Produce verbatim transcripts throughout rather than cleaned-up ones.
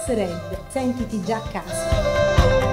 Red, sentiti già a casa.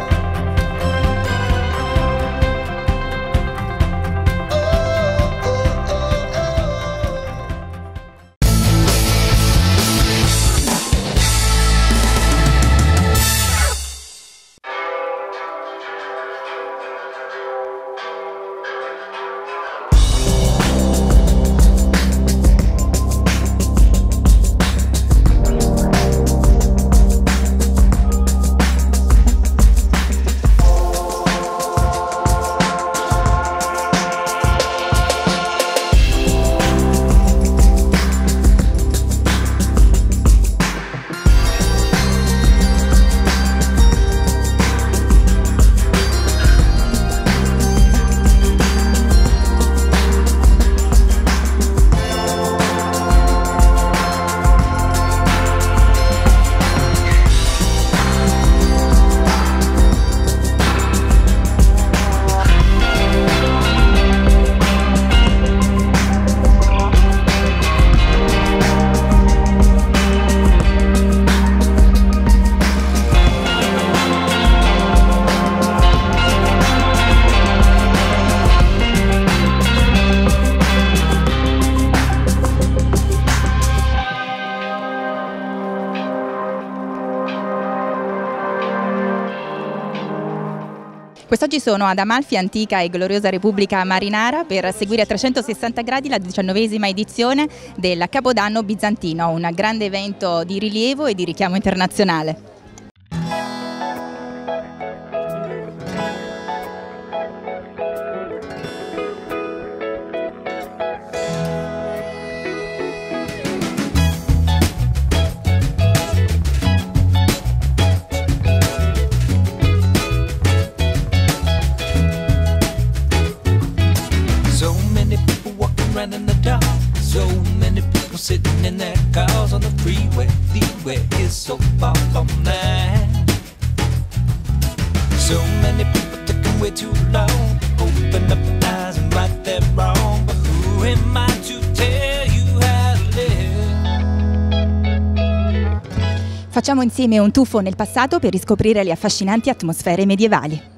Quest'oggi sono ad Amalfi, antica e gloriosa Repubblica Marinara, per seguire a trecentosessanta gradi la diciannovesima edizione del Capodanno bizantino, un grande evento di rilievo e di richiamo internazionale. In the dark, so many people sitting in their cars on the freeway. The way is so far from that. So many people taking way too long. Open up your eyes and right their wrong. But who am I to tell you how to live? Facciamo insieme un tuffo nel passato per riscoprire le affascinanti atmosfere medievali.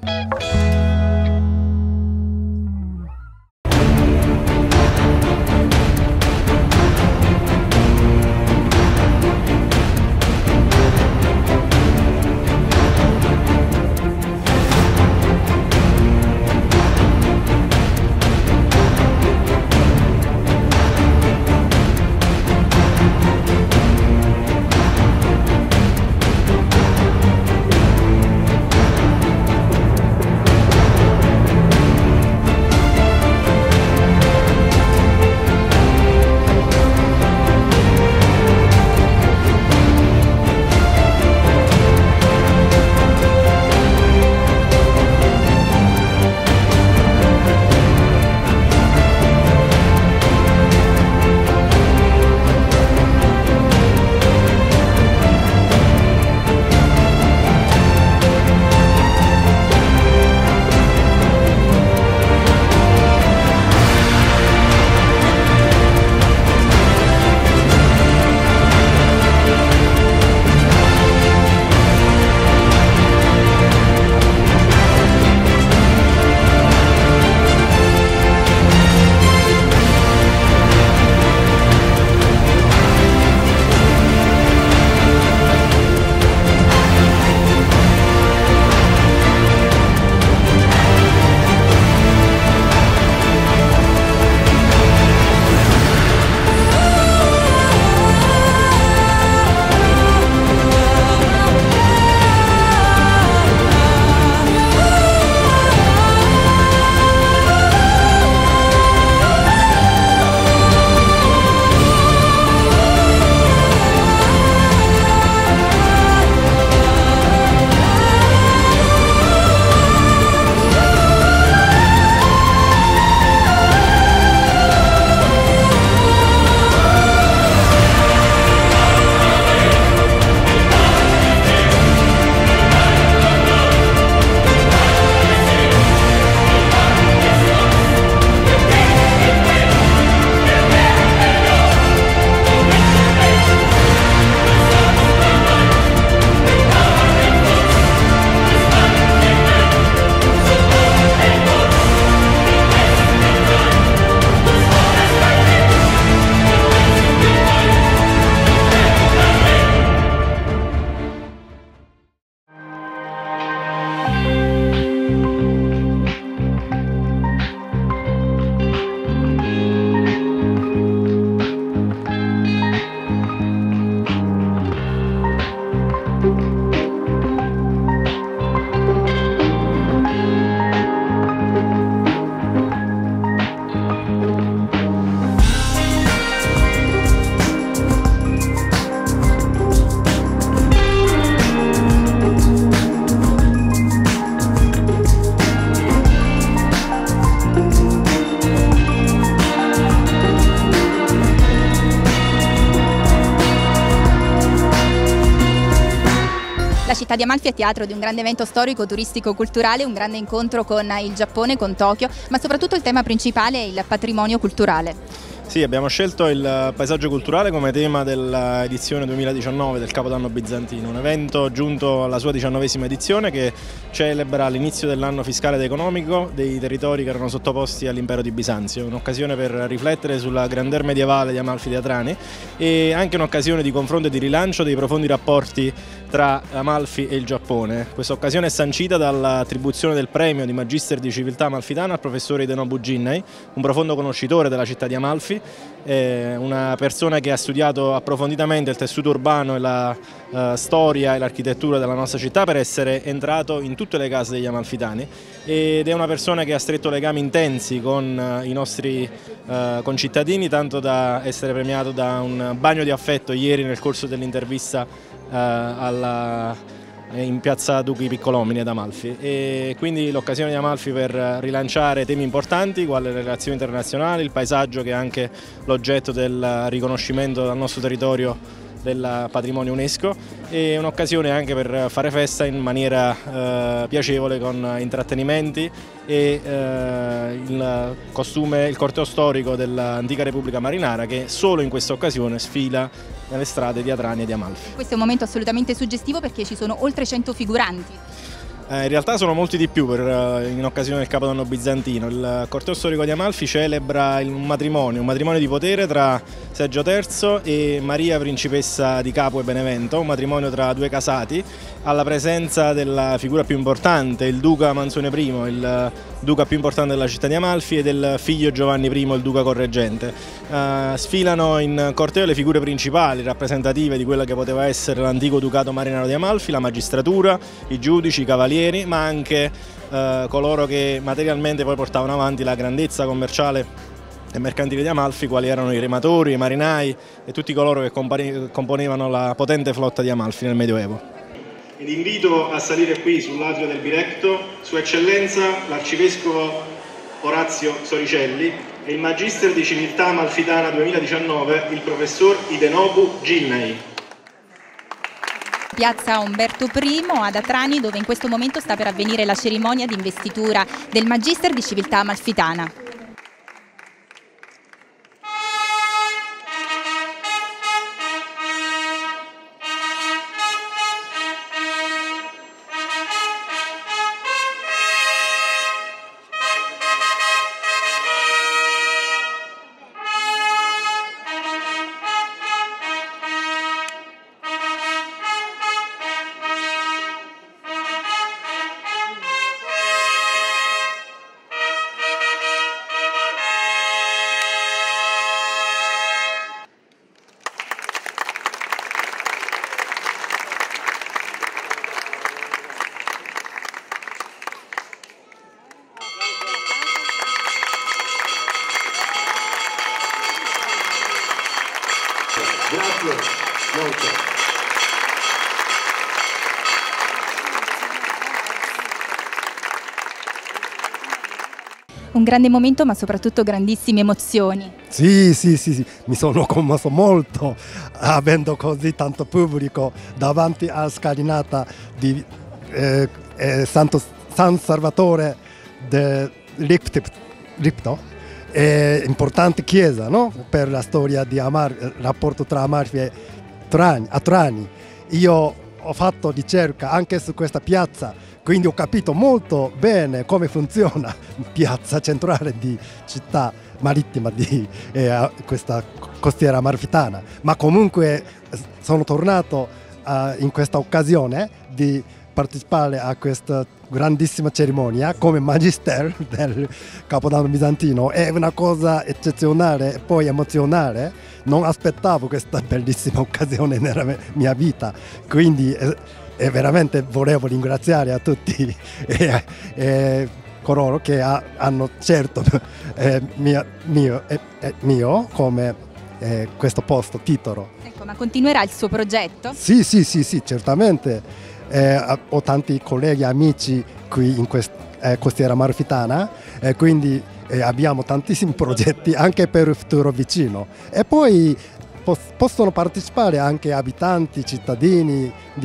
città di Amalfi è teatro di un grande evento storico, turistico, culturale, un grande incontro con il Giappone, con Tokyo, ma soprattutto il tema principale è il patrimonio culturale. Sì, abbiamo scelto il paesaggio culturale come tema dell'edizione duemiladiciannove del Capodanno Bizantino, un evento giunto alla sua diciannovesima edizione che celebra l'inizio dell'anno fiscale ed economico dei territori che erano sottoposti all'impero di Bisanzio, un'occasione per riflettere sulla grandeur medievale di Amalfi di Atrani e anche un'occasione di confronto e di rilancio dei profondi rapporti tra Amalfi e il Giappone. Questa occasione è sancita dall'attribuzione del premio di Magister di Civiltà Amalfitana al professore Hidenobu Jinnai, un profondo conoscitore della città di Amalfi, una persona che ha studiato approfonditamente il tessuto urbano e la uh, storia e l'architettura della nostra città per essere entrato in tutte le case degli amalfitani ed è una persona che ha stretto legami intensi con uh, i nostri uh, concittadini, tanto da essere premiato da un bagno di affetto ieri nel corso dell'intervista uh, alla in piazza Duchi Piccolomini ad Amalfi, e quindi l'occasione di Amalfi per rilanciare temi importanti quali le relazioni internazionali, il paesaggio che è anche l'oggetto del riconoscimento dal nostro territorio del patrimonio UNESCO, e un'occasione anche per fare festa in maniera eh, piacevole con intrattenimenti e eh, il costume, il corteo storico dell'antica Repubblica Marinara che solo in questa occasione sfila nelle strade di Atrani e di Amalfi. Questo è un momento assolutamente suggestivo perché ci sono oltre cento figuranti. Eh, in realtà sono molti di più per, in occasione del Capodanno Bizantino. Il corteo storico di Amalfi celebra un matrimonio, un matrimonio di potere tra Sergio terzo e Maria Principessa di Capua e Benevento, un matrimonio tra due casati, alla presenza della figura più importante, il Duca Manzone primo, il Duca più importante della città di Amalfi, e del figlio Giovanni primo, il Duca Correggente. Uh, sfilano in corteo le figure principali, rappresentative di quella che poteva essere l'antico Ducato Marinaro di Amalfi, la magistratura, i giudici, i cavalieri, ma anche uh, coloro che materialmente poi portavano avanti la grandezza commerciale e mercantile di Amalfi, quali erano i rematori, i marinai e tutti coloro che componevano la potente flotta di Amalfi nel Medioevo. Ed invito a salire qui sull'atrio del Birecto Sua Eccellenza l'Arcivescovo Orazio Soricelli e il Magister di Civiltà Amalfitana duemiladiciannove, il professor Hidenobu Jinnai. Piazza Umberto primo ad Atrani, dove in questo momento sta per avvenire la cerimonia di investitura del Magister di Civiltà Amalfitana. Grazie molto. Un grande momento, ma soprattutto grandissime emozioni. Sì, sì, sì, sì, mi sono commosso molto avendo così tanto pubblico davanti alla scalinata di eh, eh, Santo, San Salvatore de Lipto. È importante chiesa, no? Per la storia di Amalfi, il rapporto tra Amalfi e Atrani. Io ho fatto ricerca anche su questa piazza, quindi ho capito molto bene come funziona la piazza centrale di città marittima di eh, questa costiera amalfitana. Ma comunque sono tornato uh, in questa occasione di partecipare a questa grandissima cerimonia come Magister del Capodanno Bizantino. È una cosa eccezionale e poi emozionale. Non aspettavo questa bellissima occasione nella mia vita, quindi eh, eh, veramente volevo ringraziare a tutti eh, eh, coloro che ha, hanno scelto eh, mio, mio, eh, eh, mio come eh, questo posto, titolo. Ecco, ma continuerà il suo progetto? Sì, sì, sì, sì, certamente. Eh, ho tanti colleghi e amici qui in questa eh, costiera amalfitana, eh, quindi eh, abbiamo tantissimi progetti anche per il futuro vicino, e poi pos possono partecipare anche abitanti, cittadini di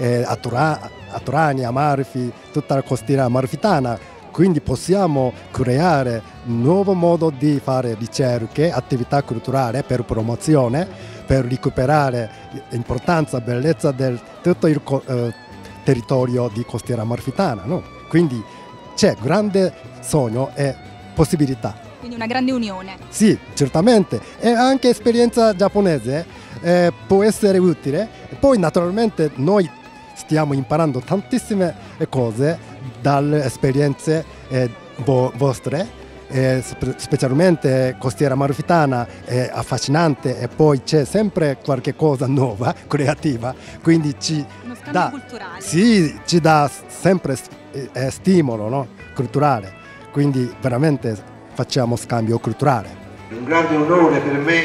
eh, a, Tura, a Trani, Amalfi, tutta la costiera amalfitana, quindi possiamo creare un nuovo modo di fare ricerche, attività culturali per promozione, per recuperare l'importanza e bellezza di tutto il eh, territorio di costiera amalfitana, no? Quindi c'è grande sogno e possibilità. Quindi una grande unione. Sì, certamente. E anche esperienza giapponese eh, può essere utile. E poi naturalmente noi stiamo imparando tantissime cose dalle esperienze eh, vo vostre, eh, spe specialmente costiera amalfitana è affascinante e poi c'è sempre qualche cosa nuova, creativa, quindi ci Uno scambio dà, culturale. sì, ci dà sempre eh, stimolo, no? Culturale, quindi veramente facciamo scambio culturale. È un grande onore per me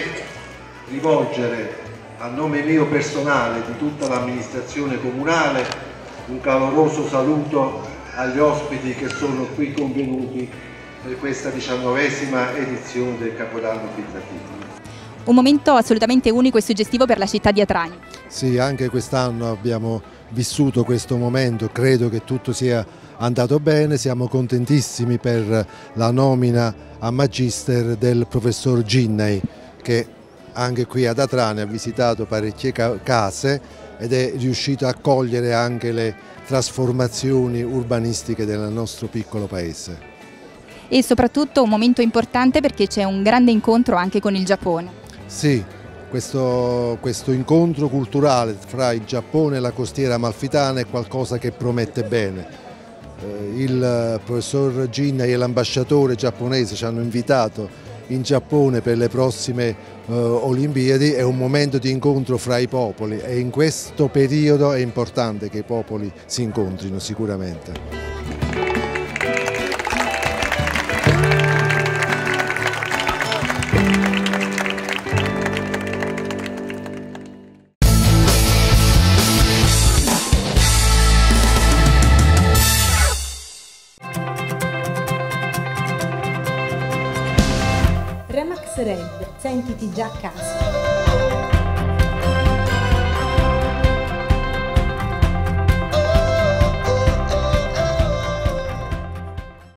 rivolgere a nome mio personale di tutta l'amministrazione comunale un caloroso saluto agli ospiti che sono qui convenuti per questa diciannovesima edizione del Capodanno Bizantino. Un momento assolutamente unico e suggestivo per la città di Atrani. Sì, anche quest'anno abbiamo vissuto questo momento, credo che tutto sia andato bene, siamo contentissimi per la nomina a Magister del professor Ginnei, che anche qui ad Atrani ha visitato parecchie case ed è riuscito a cogliere anche le trasformazioni urbanistiche del nostro piccolo paese. E soprattutto un momento importante perché c'è un grande incontro anche con il Giappone. Sì, questo, questo incontro culturale fra il Giappone e la costiera amalfitana è qualcosa che promette bene. Eh, il professor Ginnei e l'ambasciatore giapponese ci hanno invitato in Giappone per le prossime eh, Olimpiadi, è un momento di incontro fra i popoli e in questo periodo è importante che i popoli si incontrino sicuramente. Remax Red, sentiti già a casa.